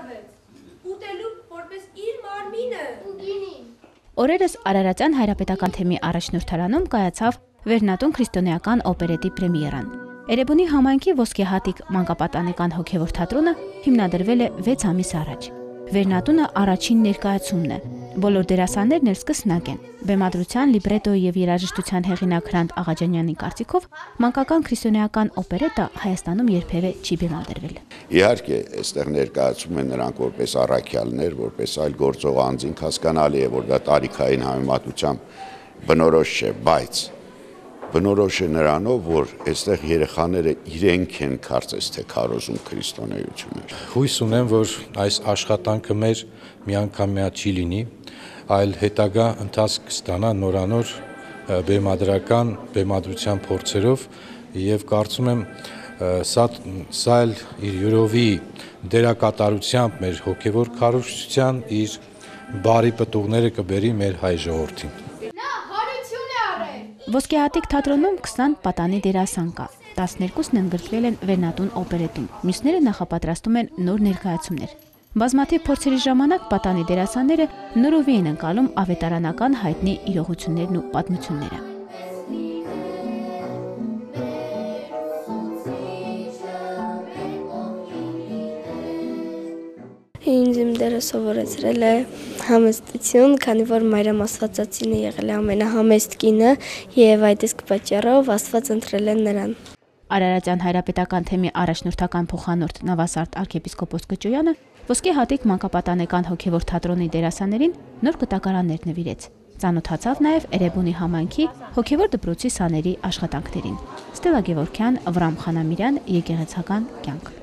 արվեց։ Ուտելու որպես իր մարմինը ու գինին։ Օրերս Արարատյան հայրապետական թեմի առաջնորդարանում կայացավ Վերնատուն քրիստոնեական օպերետի պրեմիերան։ Էրեբունի համայնքի Ոսկե հատիկ մանկապատանեկան հոգևոր թատրոնը հիմնադրվել է 6 ամիս առաջ։ Վերնատունը առաջին ներկայացումն է։ Բոլոր դերասաններն էլ սկսնակ են։ Բեմադրության, լիբրետոյի եւ երաժշտության հեղինակ Հրանտ Աղաջանյանի կարծիքով մանկական քրիստոնեական օպերետը Հայաստանում երբևէ չի բեմադրվել։ Իհարկե, այստեղ ներկայացում են նրանք որպես առաքյալներ, որպես այլ գործող անձինք, հասկանալի է, որ դա տարիքային համեմատությամբ բնորոշ չէ, բայց բնորոշ է նրանով, որ այստեղ երեխաները իրենք են կարծես թե քարոզում քրիստոնեությունը։ Հույս ունեմ, որ այս աշխատանքը մեր միանգամյա չի լինի, այլ հետագա ընթացք կստանա նորանոր բեմադրության փորձերով եւ կարծում եմ սա էլ իր յուրովի դերակատարությամբ մեր հոգեվոր քարոզչության իր բարի պտուղները կբերի մեր հայ ժողովրդին։ Ոսկե հատիկ թատրոնում 20 պատանի դերասան կա, 12-ն ընդգրկվել են Վերնատուն օպերետում, մյուսները նախապատրաստում են նոր ներկայացումներ։ Բազմաթիվ փորձերի ժամանակ պատանի դերասանները նորովի են ընկալում ավետարանական հայտնի իրողություններն ու պատմությունները։ Ինձ իմ դերը սովորեցրել է համեստություն, քանի որ մայրամ Աստվածածին է եղել ամենահամեստ կինը եւ այդ իսկ պատճառով Աստված ընտրել է նրան։ Արարատյան հայրապետական թեմի առաջնորդական փոխանորդ Նավասարդ arczepiskopos Կճոյանը Ոսկե հատիկ մանկապատանեկան հոգևոր թատրոնի դերասաներին նոր կտակարաններ նվիրեց։ Ծանոթացավ նաև Էրեբունի համայնքի հոգևոր դպրոցի սաների աշխատանքներին։ Ստելա Գևորգյան, Վրամ Խանամիրյան, Եկեղեցական կյանք։